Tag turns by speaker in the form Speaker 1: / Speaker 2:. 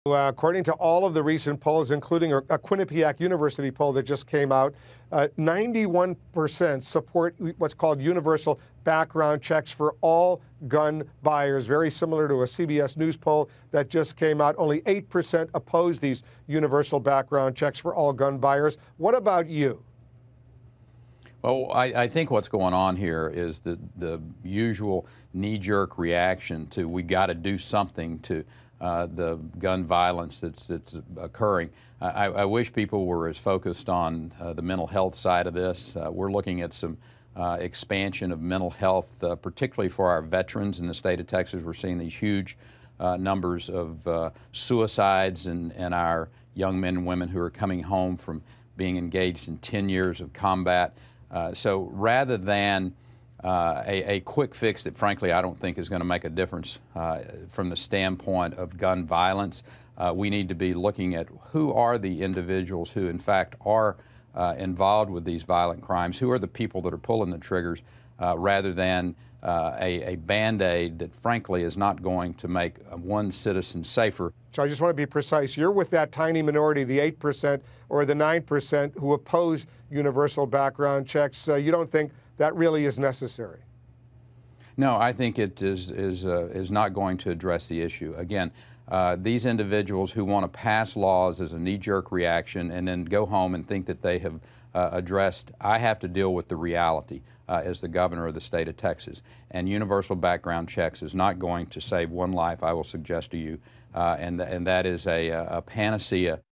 Speaker 1: According to all of the recent polls, including a Quinnipiac University poll that just came out, 91% support what's called universal background checks for all gun buyers, very similar to a CBS News poll that just came out. Only 8% oppose these universal background checks for all gun buyers. What about you?
Speaker 2: Well, I think what's going on here is the usual knee-jerk reaction to we got to do something to the gun violence that's occurring. I wish people were as focused on the mental health side of this. We're looking at some expansion of mental health, particularly for our veterans in the state of Texas. We're seeing these huge numbers of suicides and our young men and women who are coming home from being engaged in 10 years of combat. So rather than a quick fix that, frankly, I don't think is going to make a difference from the standpoint of gun violence, we need to be looking at who are the individuals who, in fact, are involved with these violent crimes, who are the people that are pulling the triggers, rather than a Band-Aid that, frankly, is not going to make one citizen safer.
Speaker 1: So I just want to be precise. You're with that tiny minority, the 8% or the 9% who oppose universal background checks. You don't think that really is necessary?
Speaker 2: No, I think it is not going to address the issue. Again, these individuals who want to pass laws as a knee-jerk reaction and then go home and think that they have addressed, I have to deal with the reality as the governor of the state of Texas. And universal background checks is not going to save one life, I will suggest to you, and that is a panacea